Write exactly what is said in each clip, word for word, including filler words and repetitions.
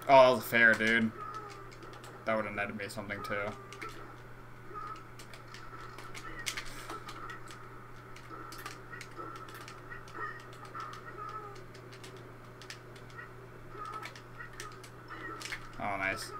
Oh, that was fair, dude. That would have netted me something, too. Oh, nice.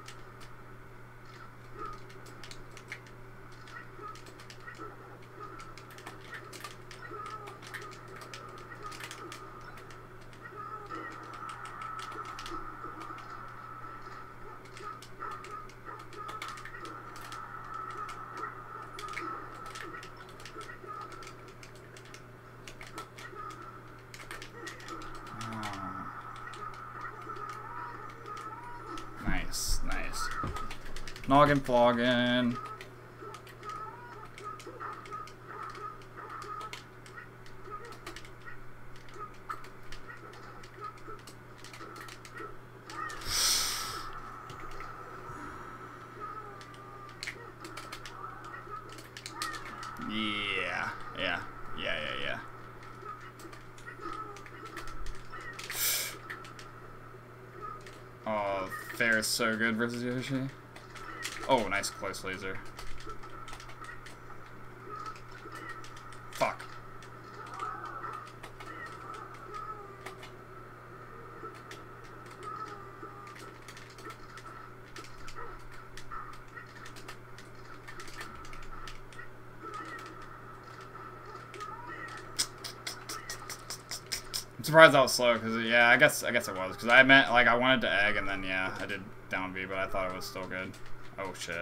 Nice, nice. Noggin floggin. Yeah, yeah, yeah, yeah, yeah. Oh, Fair is so good versus Yoshi. Oh, nice close laser. Fuck. I'm surprised that was slow, because, yeah, I guess I guess it was. Because I meant, like, I wanted to egg, and then, yeah, I did down B, but I thought it was still good. Oh, shit.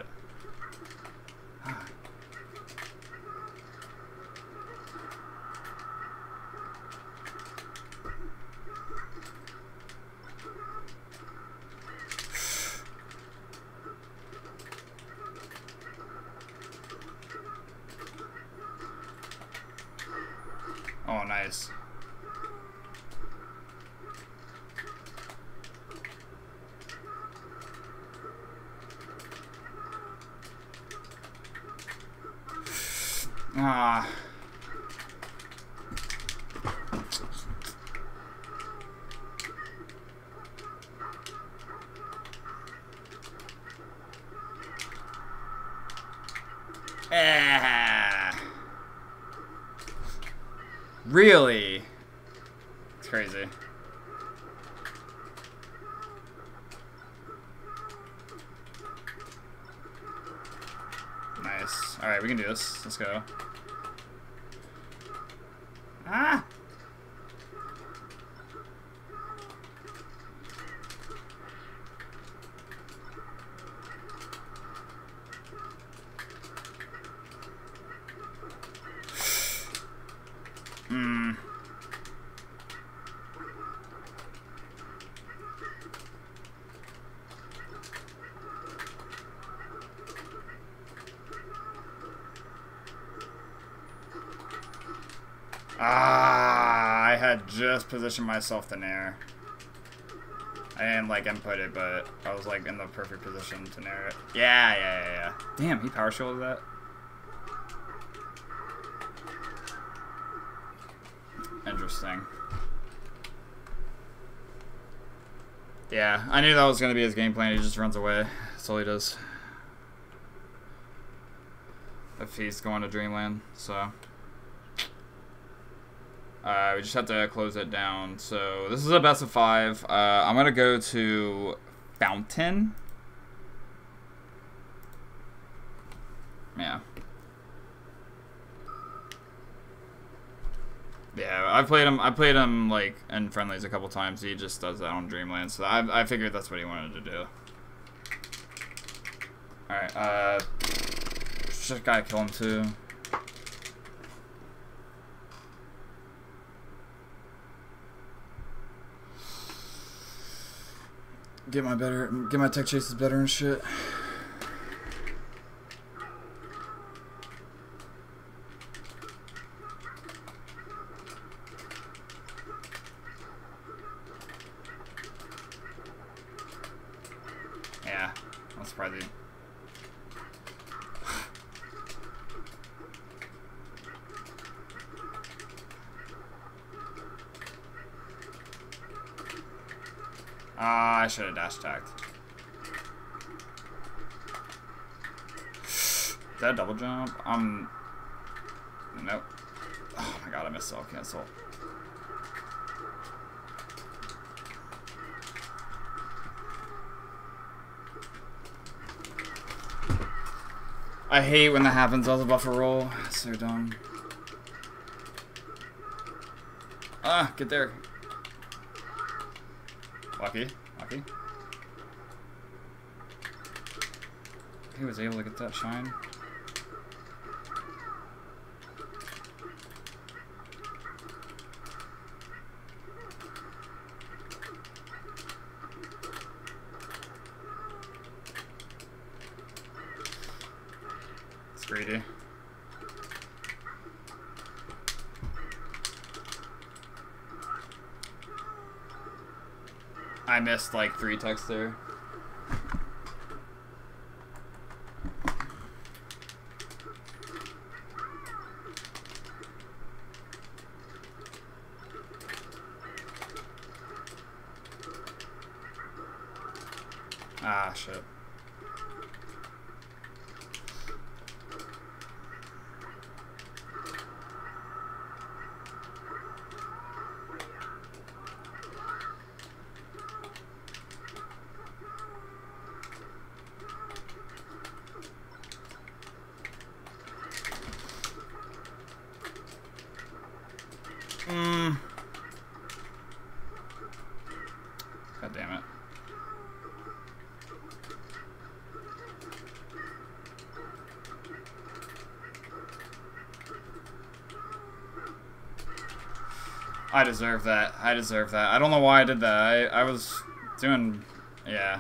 Oh, nice. Ah. Ah. Really? It's crazy. Nice. Alright, we can do this. Let's go. Ah! Hmm. Ah, I had just positioned myself to nair. I didn't like input it, but I was like in the perfect position to nair it. Yeah, yeah, yeah, yeah. Damn, he power shielded that. Interesting. Yeah, I knew that was going to be his game plan. He just runs away. That's all he does. If he's going to Dreamland, so... Uh, we just have to close it down. So this is a best of five. Uh, I'm gonna go to Fountain. Yeah. Yeah, I played him. I played him like in friendlies a couple times. He just does that on Dreamland, so I, I figured that's what he wanted to do. All right. Uh, just gotta kill him too. Get my better, get my tech chases better and shit. Yeah, I'm surprised. Ah, I should have dash attacked. Is that a double jump? Um. Nope. Oh my god, I missed self cancel. I hate when that happens. I was about to roll. It's so dumb. Ah, get there. Lucky. Lucky. He was able to get that shine. It's greedy. I missed like three texts there. Ah, shit. Mm. God damn it. I deserve that. I deserve that. I don't know why I did that. I, I was doing... Yeah.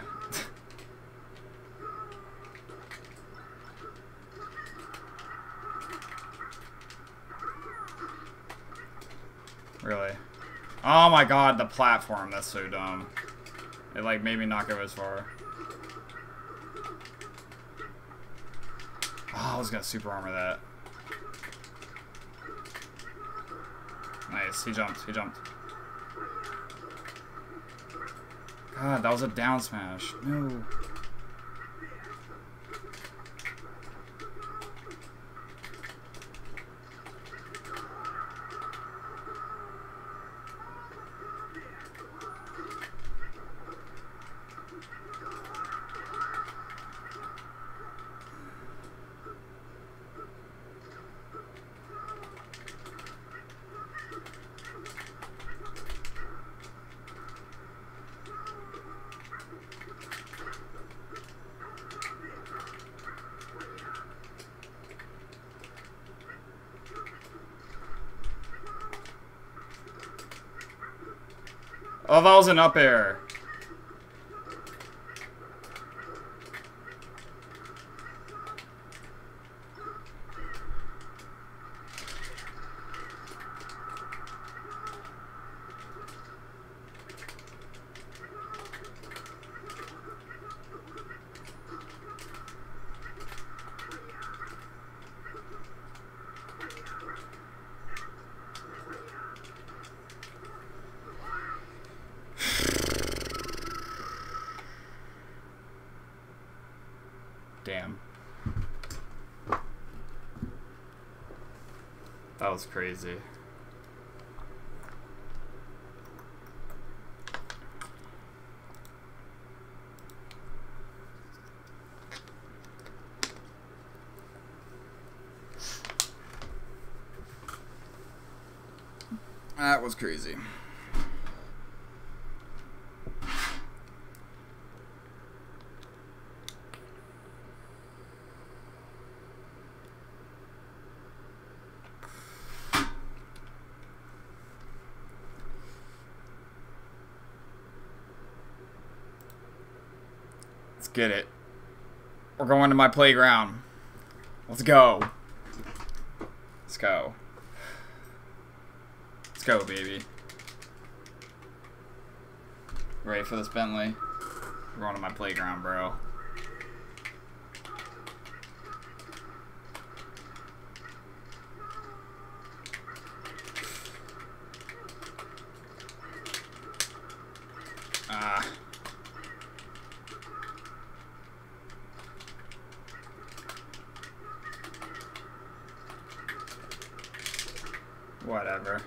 Really? Oh my god, the platform. That's so dumb. It like made me not go as far. Oh, I was gonna super armor that. Nice, he jumped, he jumped. God, that was a down smash. No. Oh, that was an up air. Damn. That was crazy. That was crazy. Let's get it. We're going to my playground. Let's go. Let's go. Let's go, baby. Ready for this Bentley? We're going to my playground, bro. Ah. Whatever.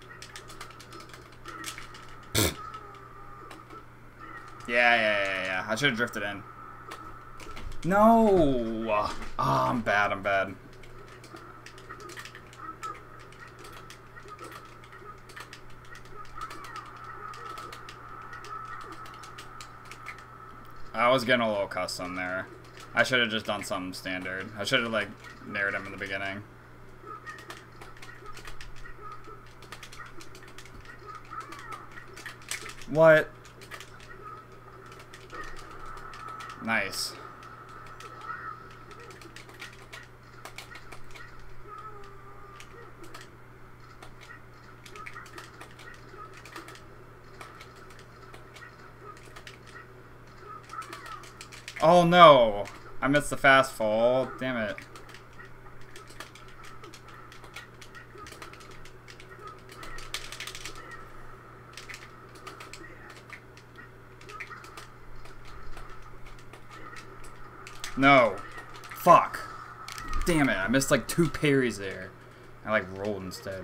Yeah, yeah, yeah, yeah. I should have drifted in. No! Oh, I'm bad, I'm bad. I was getting a little custom there. I should have just done something standard. I should have, like, narrowed him in the beginning. What? Nice. Oh no! I missed the fast fall. Damn it. No. Fuck. Damn it. I missed like two parries there. I like rolled instead.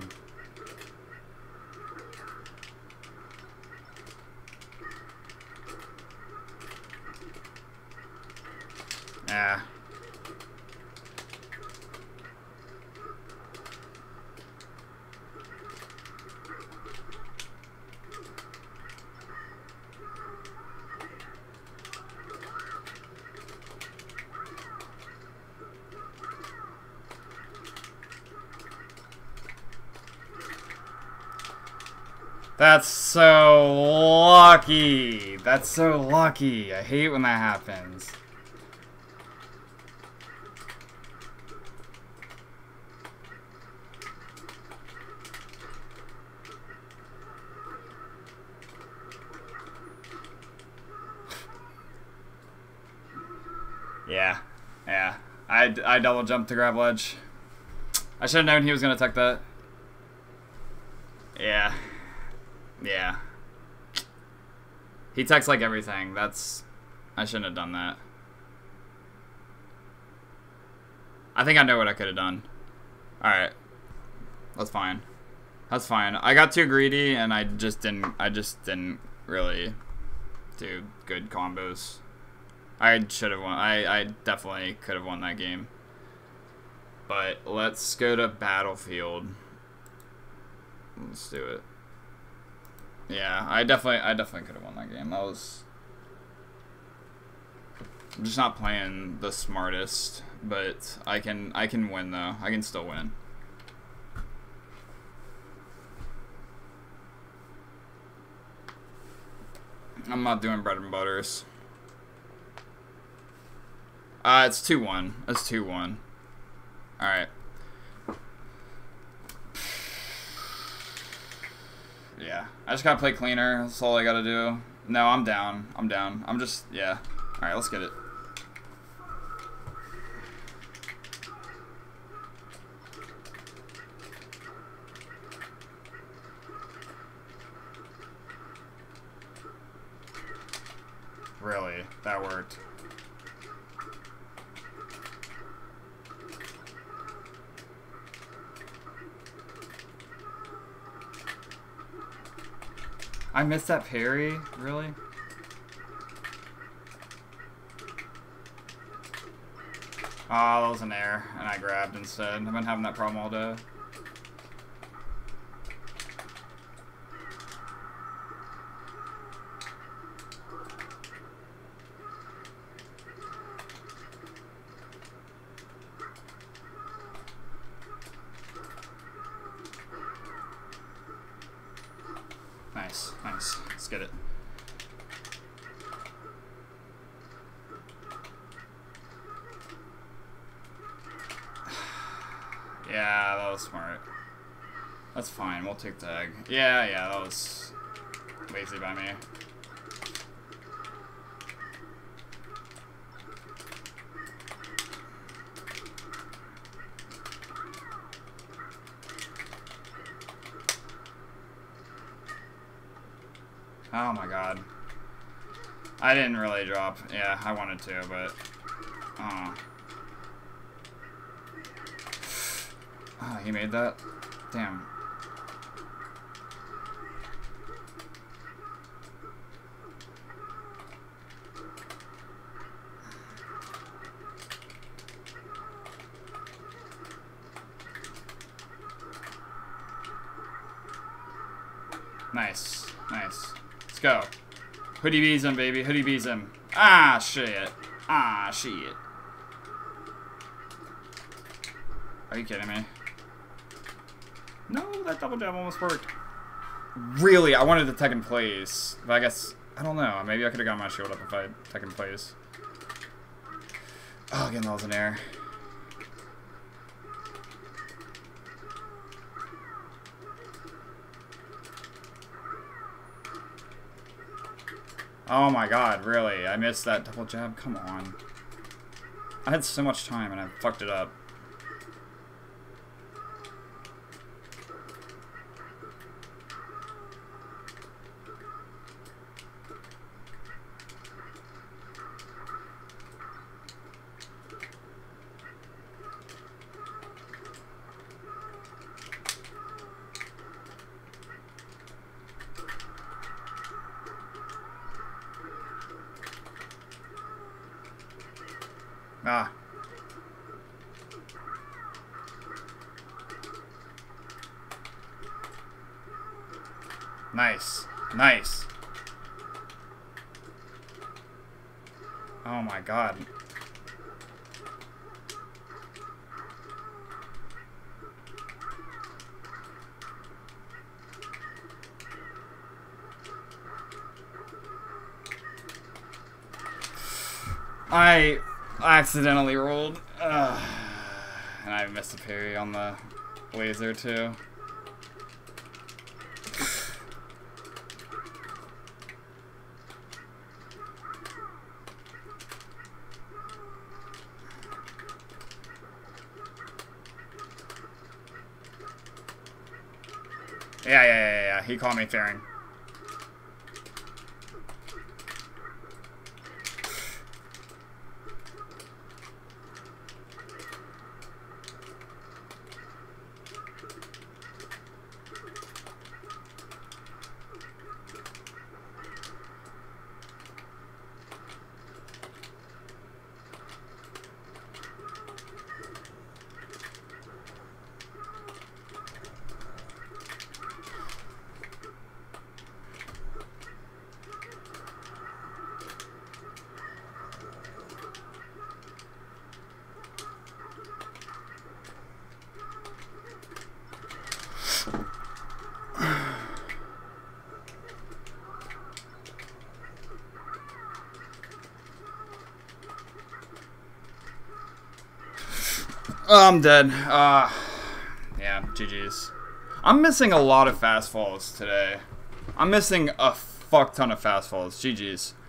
Ah. That's so lucky. That's so lucky. I hate when that happens. Yeah, yeah. I, I double jumped to grab ledge. I should have known he was going to attack that. Yeah. Yeah. He techs like everything. That's... I shouldn't have done that. I think I know what I could have done. Alright. That's fine. That's fine. I got too greedy and I just didn't... I just didn't really do good combos. I should have won. I, I definitely could have won that game. But let's go to Battlefield. Let's do it. Yeah, I definitely I definitely could have won that game. That was... I'm just not playing the smartest, but I can I can win though. I can still win. I'm not doing bread and butters. Uh, it's two one. It's two one. Alright. Yeah. I just gotta play cleaner. That's all I gotta do. No, I'm down. I'm down. I'm just... Yeah. Alright, let's get it. Really? That worked. I missed that parry? Really? Oh, that was an air, and I grabbed instead. I've been having that problem all day. Nice, nice. Let's get it. Yeah, that was smart. That's fine, we'll take tag. Yeah, yeah, that was lazy by me. Oh my god. I didn't really drop. Yeah, I wanted to, but... Oh. Oh, he made that? Damn. Nice. Nice. Let's go. Hoodie bees him, baby. Hoodie bees him. Ah, shit. Ah, shit. Are you kidding me? No, that double jab almost worked. Really, I wanted to tech in place. But I guess, I don't know. Maybe I could have got my shield up if I tech in place. Oh, again, that was an air. Oh my god, really? I missed that double jab? Come on. I had so much time and I fucked it up. Ah. Nice. Nice. Oh my god. I accidentally rolled. Ugh. And I missed a parry on the laser too. Yeah, yeah, yeah, yeah. He called me fairing. Oh, I'm dead. Uh, yeah, G G's. I'm missing a lot of fast falls today. I'm missing a fuck ton of fast falls. G G's.